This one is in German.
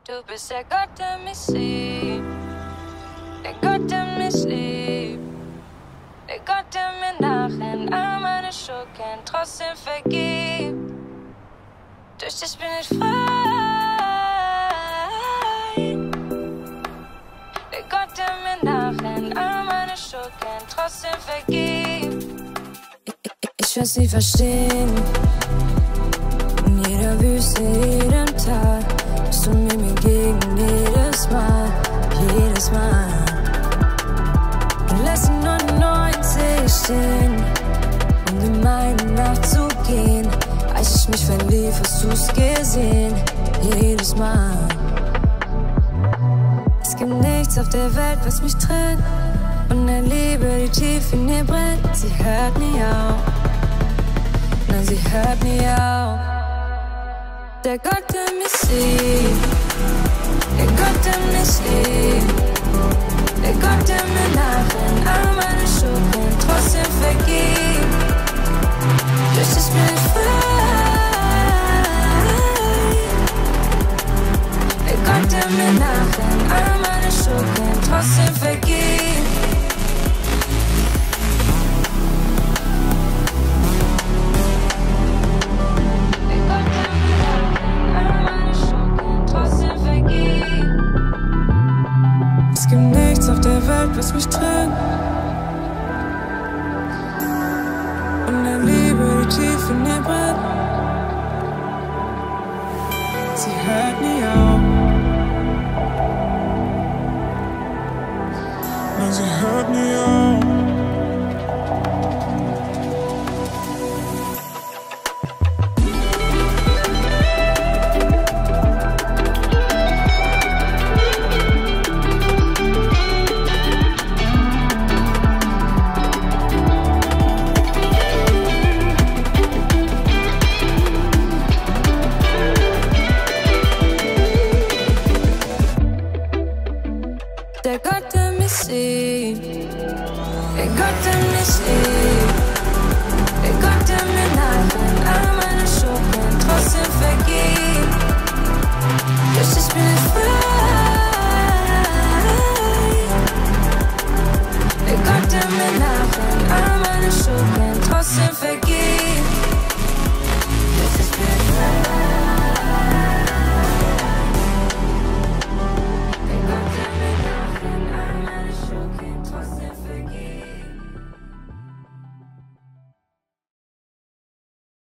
Du bist der Gott, der mich sieht. Der Gott, der mich liebt. Der Gott, der mir nach in all meine Schuld kennt, trotzdem vergibt. Durch dich bin ich frei. Der Gott, der mir nach in all meine Schuld kennt, trotzdem vergibt. Ich will's nie verstehen. In jeder Wüste, jeden Tag bist du mir begegnet, jedes Mal, jedes Mal. Du lässt die 99 stehen, um in meine Nacht zu gehen. Als ich mich verlief, hast du's gesehen, jedes Mal. Es gibt nichts auf der Welt, was mich trennt von der Liebe, die tief in mir brennt. Sie hört nie auf, nein, sie hört nie auf. Der Gott, der mich sieht, der Gott, der mich liebt, der Gott, der mir nach in all meine Schuld kennt, trotzdem vergibt. Durch dich bin ich frei. Der Gott, der mir nach in all meine Schuld kennt, trotzdem vergibt. Es gibt nichts auf der Welt, was mich trennt von der Liebe, die tief in mir brennt. Sie hört nie auf, nein, sie hört nie auf.